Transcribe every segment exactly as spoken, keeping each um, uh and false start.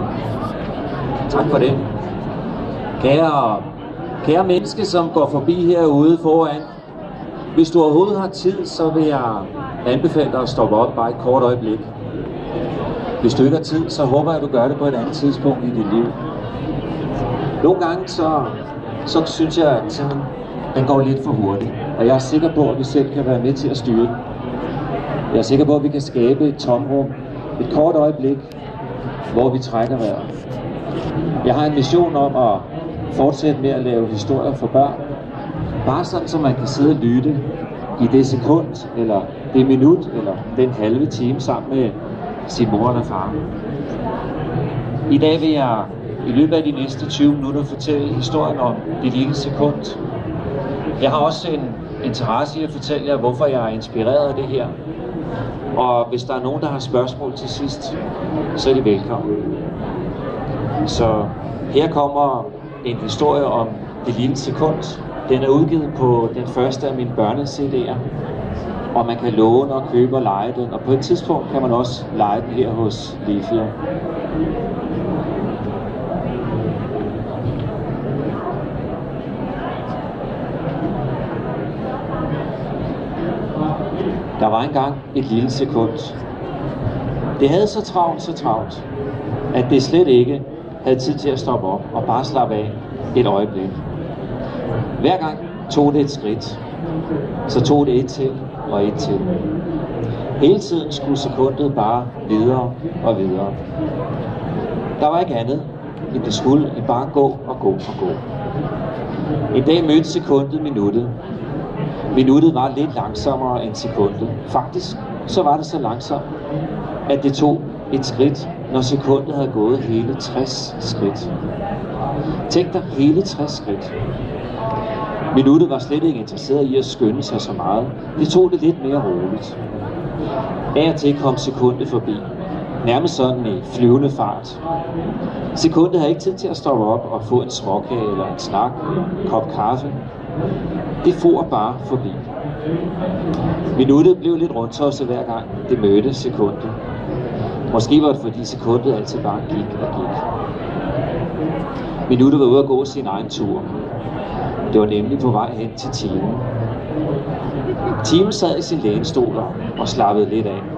Tak for det. Kære, kære menneske, som går forbi herude foran. Hvis du overhovedet har tid, så vil jeg anbefale dig at stoppe op bare et kort øjeblik. Hvis du ikke har tid, så håber jeg, at du gør det på et andet tidspunkt i dit liv. Nogle gange så, så synes jeg, at tiden den går lidt for hurtigt. Og jeg er sikker på, at vi selv kan være med til at styre den. Jeg er sikker på, at vi kan skabe et tomrum, et kort øjeblik, hvor vi trækker vejret. Jeg har en mission om at fortsætte med at lave historier for børn. Bare sådan, så man kan sidde og lytte i det sekund, eller det minut, eller den halve time sammen med sin mor eller far. I dag vil jeg i løbet af de næste tyve minutter fortælle historien om det lille sekund. Jeg har også en interesse i at fortælle jer, hvorfor jeg er inspireret af det her. Og hvis der er nogen, der har spørgsmål til sidst, så er de velkommen. Så her kommer en historie om det lille sekund. Den er udgivet på den første af mine børne-C D'er. Og man kan låne og købe og lege den. Og på et tidspunkt kan man også lege den her hos Lefia. Der var engang et lille sekund. Det havde så travlt, så travlt, at det slet ikke havde tid til at stoppe op og bare slappe af et øjeblik. Hver gang tog det et skridt, så tog det et til og et til. Hele tiden skulle sekundet bare videre og videre. Der var ikke andet, end det skulle end bare gå og gå og gå. En dag mødte sekundet minuttet. Minuttet var lidt langsommere end sekundet. Faktisk så var det så langsomt, at det tog et skridt, når sekundet havde gået hele tres skridt. Tænk dig, hele tres skridt. Minuttet var slet ikke interesseret i at skynde sig så meget. Det tog det lidt mere roligt. Af og til kom sekundet forbi. Nærmest sådan i flyvende fart. Sekundet havde ikke tid til at stoppe op og få en småkage eller en snak, en kop kaffe. Det for bare forbi. Minuttet blev lidt rundtosset hver gang det mødte sekundet. Måske var det fordi sekundet altid bare gik og gik. Minuttet var ude at gå sin egen tur. Det var nemlig på vej hen til timen. Timen sad i sin lænestol og slappede lidt af.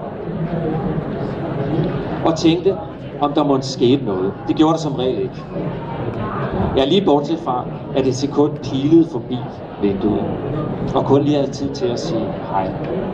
Og tænkte, om der måtte ske noget. Det gjorde der som regel ikke. Jeg er lige bortset fra, at et sekund pilede forbi vinduet, og kun lige havde tid til at sige hej.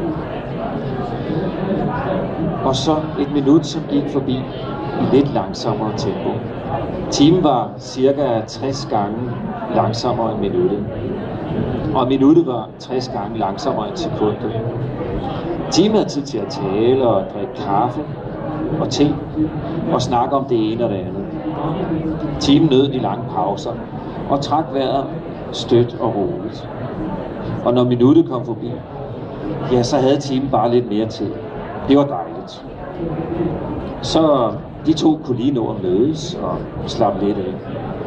Og så et minut, som gik forbi i lidt langsommere tempo. Timen var cirka tres gange langsommere end minuttet, og minuttet var tres gange langsommere end sekundet. Timen havde tid til at tale og drikke kaffe og te og snakke om det ene og det andet. Timen nød de lange pauser og trak vejret støt og roligt. Og når minuttet kom forbi, ja, så havde timen bare lidt mere tid. Det var dejligt. Så de to kunne lige nå at mødes og slappe lidt af.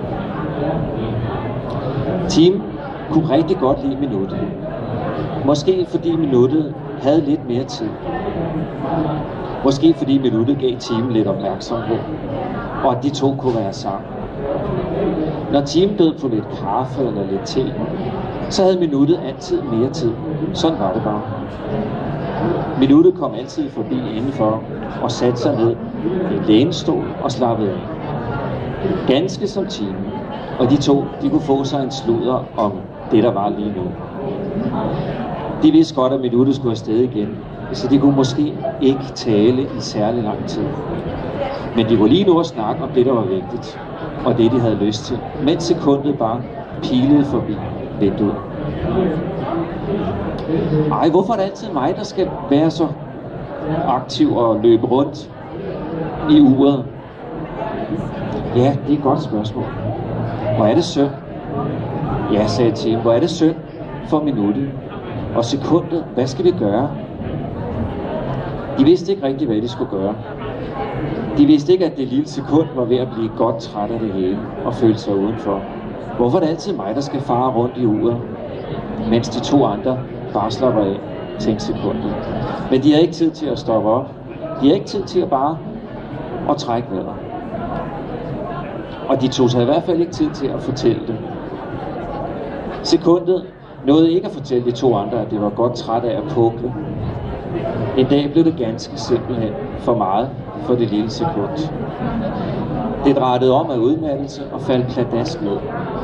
Timen kunne rigtig godt lide minuttet. Måske fordi minuttet havde lidt mere tid. Måske fordi minuttet gav timen lidt opmærksomhed, og at de to kunne være sammen. Når timen bød på lidt kaffe eller lidt te, så havde minuttet altid mere tid. Sådan var det bare. Minuttet kom altid forbi indenfor og satte sig ned i en lænestol og slappede af. Ganske som timen. Og de to, de kunne få sig en sludder om det, der var lige nu. De vidste godt, at minuttet skulle afsted igen, så de kunne måske ikke tale i særlig lang tid. Men de kunne lige nu at snakke om det, der var vigtigt, og det, de havde lyst til, mens sekundet bare pilede forbi vinduet. Ej, hvorfor er det altid mig, der skal være så aktiv og løbe rundt i uret? Ja, det er et godt spørgsmål. Hvor er det synd? Ja, sagde Tim, hvor er det synd for minuttet? Og sekundet, hvad skal vi gøre? De vidste ikke rigtigt, hvad de skulle gøre. De vidste ikke, at det lille sekund var ved at blive godt træt af det hele og føle sig udenfor. Hvorfor er det altid mig, der skal fare rundt i uret, mens de to andre bare slapper af, tænkte sekundet. Men de har ikke tid til at stoppe op. De har ikke tid til at bare at trække vejret. Og de tog sig i hvert fald ikke tid til at fortælle det. Sekundet nåede ikke at fortælle de to andre, at det var godt træt af at pukle. En dag blev det ganske simpelthen for meget for det lille sekund. Det drejdede om af udmattelse og faldt pladask ned.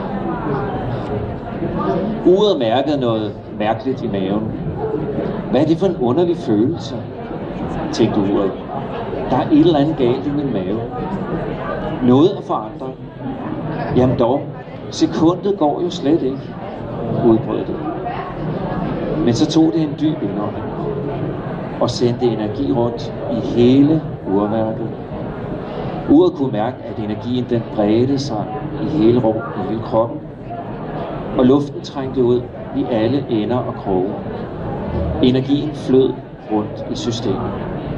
Uret mærkede noget mærkeligt i maven. Hvad er det for en underlig følelse, tænkte uret. Der er et eller andet galt i min mave. Noget er forandret. Jamen dog, sekundet går jo slet ikke, udbrød det. Men så tog det en dyb indånding og sendte energi rundt i hele urværket. Uret kunne mærke, at energien den bredte sig i hele rum, i hele kroppen, og luften trængte ud i alle ender og kroge. Energien flød rundt i systemet.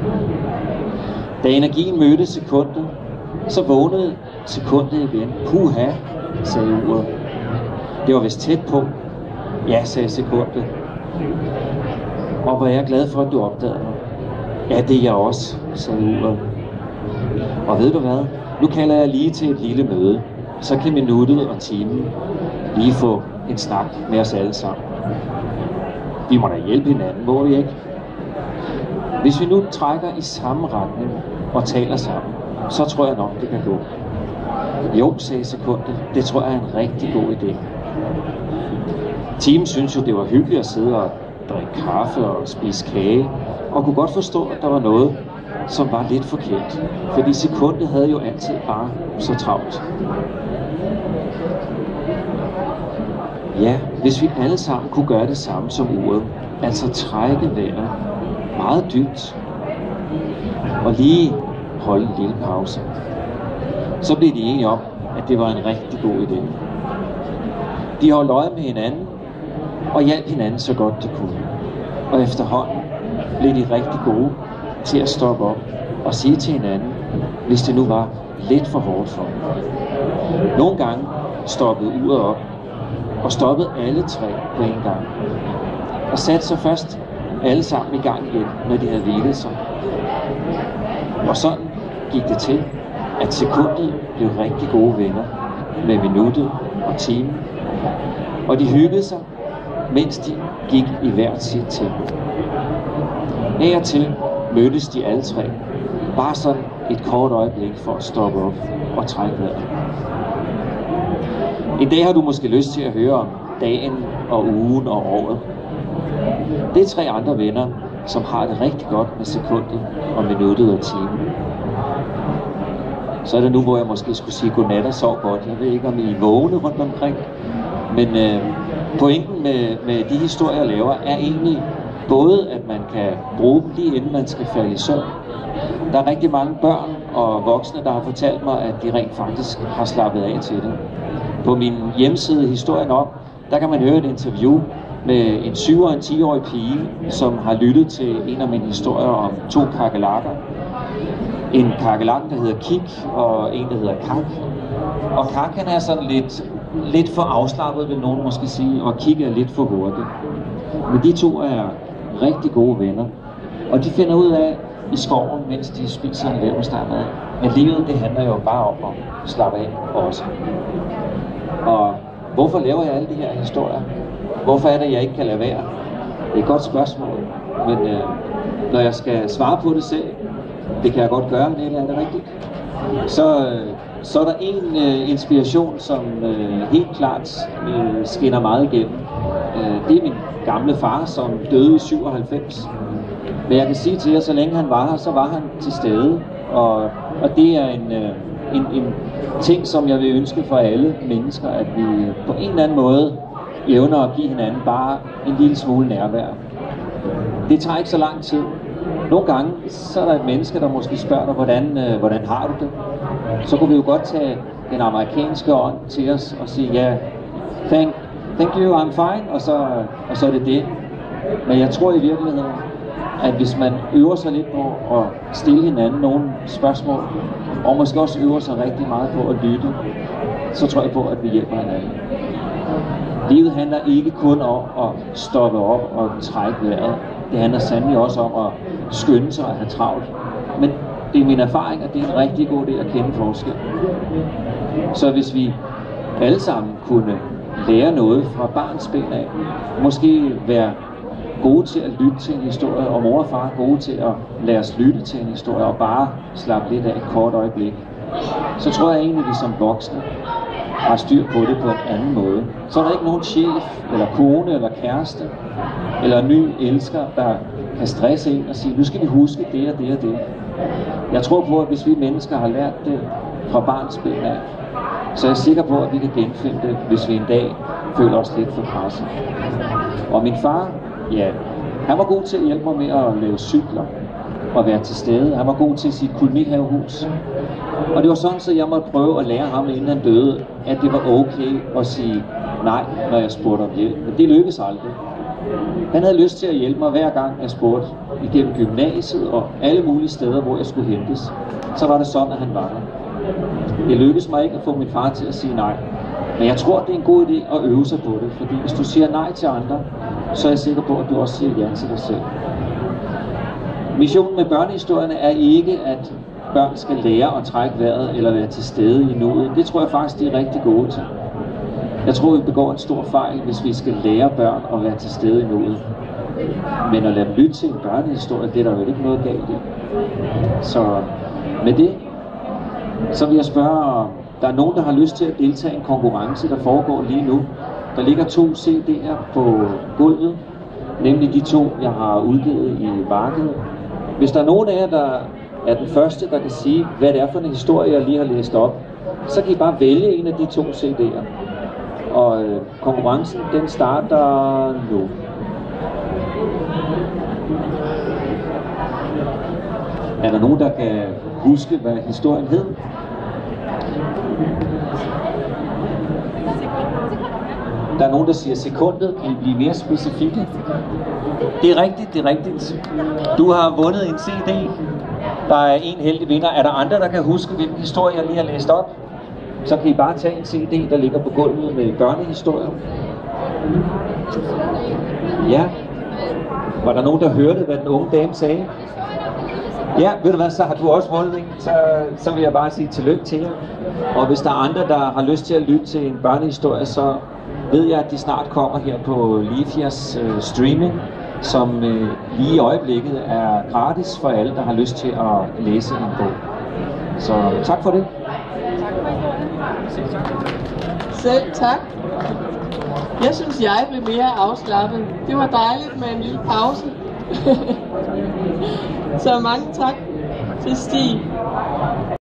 Da energien mødte sekundet, så vågnede sekundet igen. Puha, sagde uret. Det var vist tæt på. Ja, sagde sekundet. Og hvor er jeg glad for, at du opdagede mig. Ja, det er jeg også, sagde uret. Og ved du hvad? Nu kalder jeg lige til et lille møde. Så kan minuttet og timen lige få en snak med os alle sammen. Vi må da hjælpe hinanden, må vi ikke? Hvis vi nu trækker i samme retning og taler sammen, så tror jeg nok, det kan gå. Jo, sagde sekundet. Det tror jeg er en rigtig god idé. Teamen synes jo, det var hyggeligt at sidde og drikke kaffe og spise kage, og kunne godt forstå, at der var noget, som var lidt forkert. Fordi sekundet havde jo altid bare så travlt. Ja, hvis vi alle sammen kunne gøre det samme som uret, altså trække vejret meget dybt, og lige holde en lille pause, så blev de enige om, at det var en rigtig god idé. De holdt øje med hinanden, og hjalp hinanden så godt de kunne. Og efterhånden blev de rigtig gode til at stoppe op og sige til hinanden, hvis det nu var lidt for hårdt for dem. Nogle gange stoppede uret op, og stoppede alle tre på en gang. Og satte sig først alle sammen i gang igen, når de havde hvilet sig. Og sådan gik det til, at sekundet blev rigtig gode venner med minuttet og timen. Og de hyggede sig, mens de gik i hvert sit tempo. Af og til mødtes de alle tre, bare sådan et kort øjeblik for at stoppe op og trække vejret. En dag har du måske lyst til at høre om dagen og ugen og året. Det er tre andre venner, som har det rigtig godt med sekundet og minuttet og timen. Så er det nu, hvor jeg måske skulle sige godnat og sov godt. Jeg ved ikke, om I er vågne rundt omkring. Men øh, pointen med, med de historier, jeg laver, er egentlig både, at man kan bruge dem lige inden man skal falde i søvn. Der er rigtig mange børn og voksne, der har fortalt mig, at de rent faktisk har slappet af til det. På min hjemmeside Historien om, der kan man høre et interview med en syv- og en ti-årig pige, som har lyttet til en af mine historier om to kakelakker. En kakelak, der hedder Kik, og en, der hedder Kak. Og Kak, han er sådan lidt, lidt for afslappet, vil nogen måske sige, og Kik er lidt for hurtig. Men de to er rigtig gode venner, og de finder ud af i skoven, mens de spiser en leverpostejmad, at livet, det handler jo bare om at slappe af også. Og hvorfor laver jeg alle de her historier? Hvorfor er det, jeg ikke kan lade være? Det er et godt spørgsmål, men øh, når jeg skal svare på det selv, det kan jeg godt gøre, men er det rigtigt? Så, øh, så er der en øh, inspiration, som øh, helt klart øh, skinner meget igennem. Øh, det er min gamle far, som døde i syvoghalvfems. Men jeg kan sige til jer, så længe han var her, så var han til stede. Og, og det er en, øh, en, en ting, som jeg vil ønske for alle mennesker, at vi på en eller anden måde evner at give hinanden bare en lille smule nærvær. Det tager ikke så lang tid. Nogle gange, så er der et menneske, der måske spørger dig, hvordan, øh, hvordan har du det? Så kunne vi jo godt tage den amerikanske ånd til os og sige, ja, thank, thank you, I'm fine, og så, og så er det det. Men jeg tror i virkeligheden, at hvis man øver sig lidt på at stille hinanden nogle spørgsmål, og måske også øver sig rigtig meget på at lytte, så tror jeg på, at vi hjælper hinanden. Livet handler ikke kun om at stoppe op og trække vejret. Det handler sandelig også om at skynde sig og have travlt. Men det er min erfaring, at det er en rigtig god idé at kende forskel. Så hvis vi alle sammen kunne lære noget fra barnsben af, måske være gode til at lytte til en historie, og mor og far er gode til at lade os lytte til en historie, og bare slappe lidt af et kort øjeblik, så tror jeg egentlig, at vi som voksne har styr på det på en anden måde. Så er der ikke nogen chef, eller kone, eller kæreste, eller en ny elsker, der kan stresse ind og sige, nu skal vi huske det og det og det. Jeg tror på, at hvis vi mennesker har lært det fra barnsben af, så er jeg sikker på, at vi kan genfinde det, hvis vi en dag føler os lidt for presset. Og min far, ja, han var god til at hjælpe mig med at lave cykler og være til stede. Han var god til sit kolonihavehus. Og det var sådan, så jeg måtte prøve at lære ham, inden han døde, at det var okay at sige nej, når jeg spurgte om hjælp. Men det lykkedes aldrig. Han havde lyst til at hjælpe mig hver gang, jeg spurgte igennem gymnasiet og alle mulige steder, hvor jeg skulle hentes. Så var det sådan, at han var der. Det lykkedes mig ikke at få min far til at sige nej. Men jeg tror, det er en god idé at øve sig på det. Fordi hvis du siger nej til andre, så er jeg sikker på, at du også siger ja til dig selv. Missionen med børnehistorierne er ikke, at børn skal lære at trække vejret eller være til stede i nuet. Det tror jeg faktisk, de er rigtig gode til. Jeg tror, vi begår en stor fejl, hvis vi skal lære børn at være til stede i nuet. Men at lade dem lytte til en børnehistorie, det er der jo ikke noget galt i. Så med det, så vil jeg spørge, om der er nogen, der har lyst til at deltage i en konkurrence, der foregår lige nu. Der ligger to C D'er på gulvet, nemlig de to, jeg har udgivet i markedet. Hvis der er nogen af jer, der er den første, der kan sige, hvad det er for en historie, jeg lige har læst op, så kan I bare vælge en af de to C D'er. Og øh, konkurrencen, den starter nu. Er der nogen, der kan huske, hvad historien hed? Der er nogen, der siger sekundet. Kan I blive mere specifikke? Det er rigtigt, det er rigtigt. Du har vundet en C D. Der er en heldig vinder. Er der andre, der kan huske, hvilken historie jeg lige har læst op? Så kan I bare tage en C D, der ligger på gulvet med børnehistorier. Ja. Var der nogen, der hørte, hvad den unge dame sagde? Ja, ved du hvad, så har du også vundet, ikke? Så, så vil jeg bare sige tillykke til jer. Og hvis der er andre, der har lyst til at lytte til en børnehistorie, så ved jeg, at de snart kommer her på Lifias øh, streaming, som øh, lige i øjeblikket er gratis for alle, der har lyst til at læse en bog. Så tak for det. Selv tak. Jeg synes, jeg blev mere afslappet. Det var dejligt med en lille pause. Så mange tak til Stig.